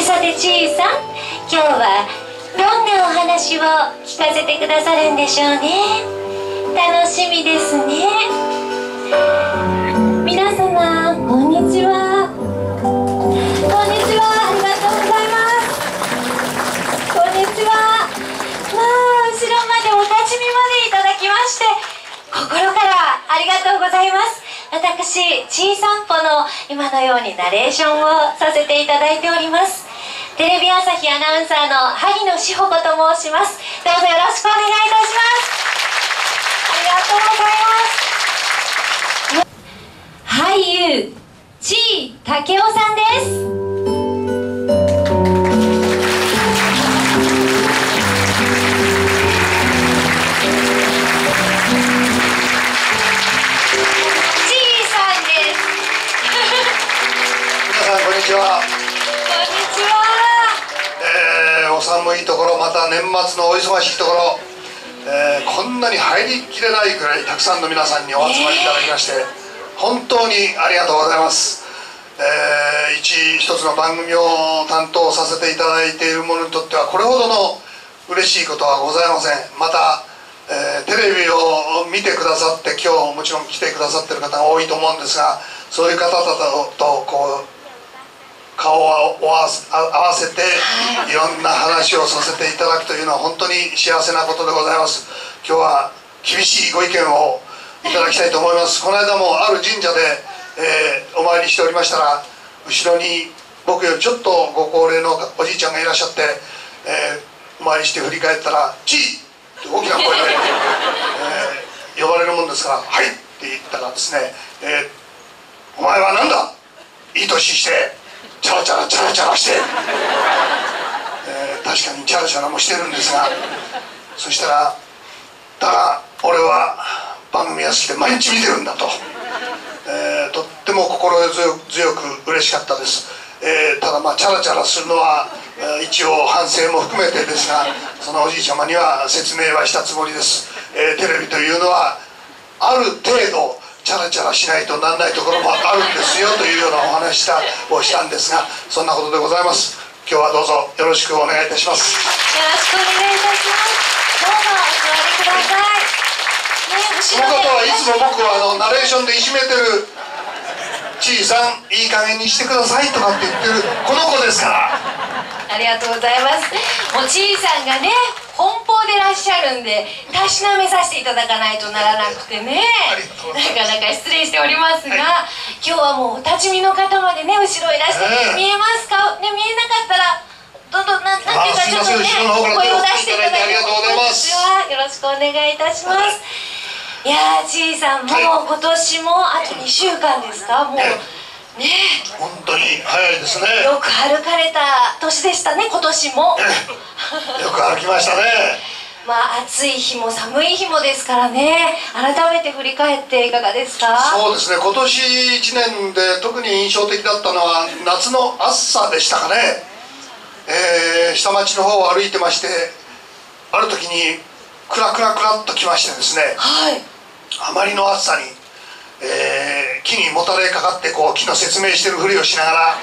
さてちいさん、今日はどんなお話を聞かせてくださるんでしょうね。楽しみですね。皆様こんにちは。こんにちは、ありがとうございます。こんにちは。まあ後ろまでお立ち見までいただきまして心からありがとうございます。私ちいさんぽの今のようにナレーションをさせていただいております。テレビ朝日アナウンサーの萩野志保子と申します。どうぞよろしくお願いいたします。ありがとうございます。俳優地井武男さんです。 こんにちは。お寒いところ、また年末のお忙しいところ、こんなに入りきれないくらいたくさんの皆さんにお集まりいただきまして、本当にありがとうございます。一つの番組を担当させていただいている者にとってはこれほどの嬉しいことはございません。また、テレビを見てくださって今日もちろん来てくださっている方が多いと思うんですが、そういう方々とこう顔を合わせていろんな話をさせていただくというのは本当に幸せなことでございます。今日は厳しいご意見をいただきたいと思います。この間もある神社で、お参りしておりましたら、後ろに僕よりちょっとご高齢のおじいちゃんがいらっしゃって、お参りして振り返ったら「ちい!」って大きな声で、呼ばれるもんですから「はい!」って言ったらですね「お前は何だ!いい年してチャラチャラチャラチャラして、確かにチャラチャラもしてるんですが、そしたら「だが俺は番組が好きで毎日見てるんだ」と、とっても心強く嬉しかったです。ただまあチャラチャラするのは一応反省も含めてですが、そのおじいちゃまには説明はしたつもりです。テレビというのはある程度チャラチャラしないとなんないところもあるんですよというようなお話をしたんですが、そんなことでございます。今日はどうぞよろしくお願いいたします。 よろしくお願いいたします。どうぞお座りください。 この方はいつも僕をナレーションでいじめてる「ちいさんいい加減にしてください」とかって言ってるこの子ですから。 ありがとうございます。もうちいさんがね奔放でいらっしゃるんでたしなめさせていただかないとならなくてね、なかなか失礼しておりますが、はい、今日はもうお立ち見の方までね後ろいらして、見えますかね。見えなかったらどんどんなんていうかちょっとね声を出していただいて、 ありがとうございます。 よろしくお願いいたします。いやーちいさんもう今年もあと2週間ですか。もうねえ本当に早いですね。 よく歩かれた年でしたね今年も。 よく歩きましたね。 まあ暑い日も寒い日もですからね。改めて振り返っていかがですか。 そうですね、今年1年で特に印象的だったのは夏の暑さでしたかね。下町の方を歩いてまして、ある時にクラクラクラっと来ましてですね、 はい、 あまりの暑さに、木にもたれかかってこう木の説明してるふりをしながら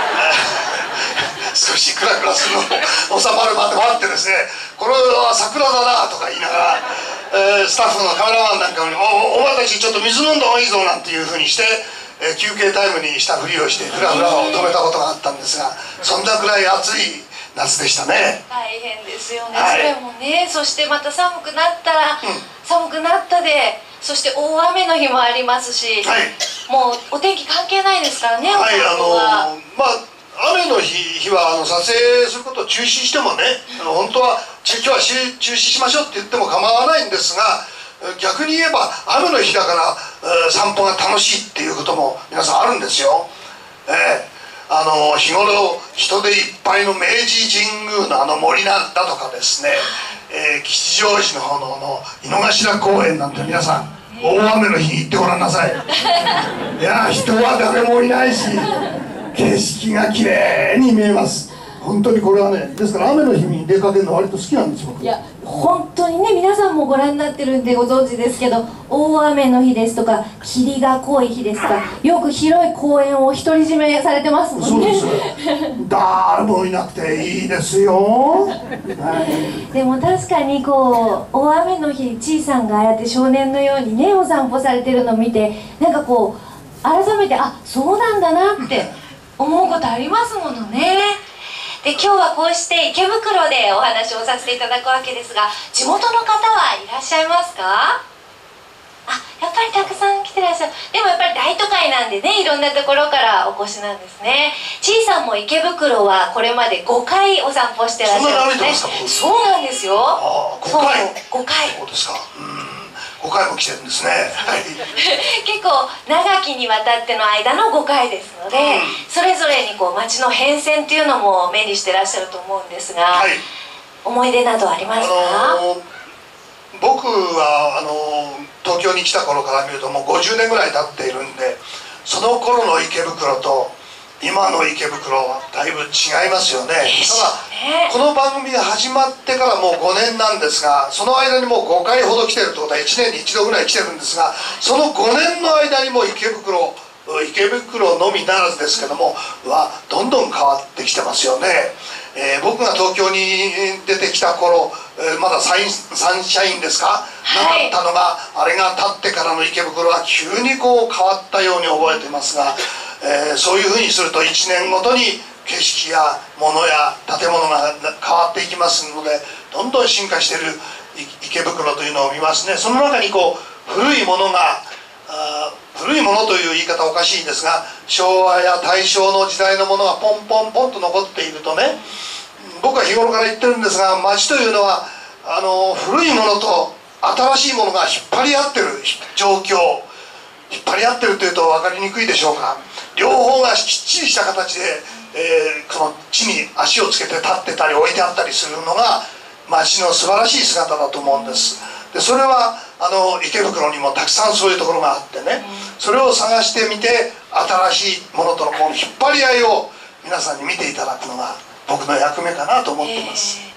少しクラクラするのを収まるまで待ってですね、これは桜だなとか言いながら、スタッフのカメラマンなんかに「お前たちちょっと水飲んだ方がいいぞ」なんていうふうにして、休憩タイムにしたふりをしてフラフラを止めたことがあったんですが、そんなくらい暑い夏でしたね。 大変ですよね、 はい、 それもね。そしてまた寒くなったら、寒くなったで、そして大雨の日もありますし、はい、もうお天気関係ないですからね。 はい、まあ雨の日は撮影することを中止してもね、本当は今日は中止しましょうって言っても構わないんですが、逆に言えば雨の日だから散歩が楽しいっていうことも皆さんあるんですよ。日頃人でいっぱいの明治神宮の森なんだとかですね、吉祥寺の方の井の頭公園なんて皆さん大雨の日に行ってごらんなさい。いや人は誰もいないし景色がきれいに見えます。 本当にこれはね、ですから雨の日に出かけるの割と好きなんですよ。 いや本当にね、皆さんもご覧になってるんでご存知ですけど、大雨の日ですとか霧が濃い日ですとか、よく広い公園を独り占めされてますもんね。 そうです誰もいなくていいですよ、はい、 でも確かにこう大雨の日、ちいさんがああやって少年のようにねお散歩されてるのを見て、なんかこう改めて、あ、そうなんだなって思うことありますものね。で、今日はこうして池袋でお話をさせていただくわけですが、地元の方はいらっしゃいますか？あ、やっぱりたくさん来てらっしゃる。でもやっぱり大都会なんでね、いろんなところからお越しなんですね。ちいさんも池袋はこれまで5回お散歩してらっしゃるんですね。そうなんですよ。 ああ、5回。 5回。 そうですか。5回も来てるんですね。はい、 結構長きにわたっての間の5回ですので、それぞれにこう街の変遷っていうのも目にしてらっしゃると思うんですが、はい、思い出などありますか？ 僕は東京に来た頃から見るともう50年ぐらい経っているんで、その頃の池袋と今の池袋はだいぶ違いますよね。ただこの番組が始まってからもう5年なんですが、その間にもう5回ほど来てるってことは1年に1度ぐらい来てるんですが、その5年の間にも池袋のみならずですけどもどんどん変わってきてますよね。僕が東京に出てきた頃、まだサンシャインですか、なかったのが、あれが経ってからの池袋は急にこう変わったように覚えてますが、そういうふうにすると1年ごとに景色や物や建物が変わっていきますので、どんどん進化している池袋というのを見ますね。その中にこう古いものという言い方はおかしいですが、昭和や大正の時代のものがポンポンポンと残っているとね、僕は日頃から言ってるんですが、街というのは古いものと新しいものが引っ張り合ってる状況、引っ張り合ってるというと分かりにくいでしょうか。両方がきっちりした形で、この地に足をつけて立ってたり置いてあったりするのが街の素晴らしい姿だと思うんです。でそれは池袋にもたくさんそういうところがあってね、それを探してみて新しいものとのこの引っ張り合いを皆さんに見ていただくのが僕の役目かなと思ってます。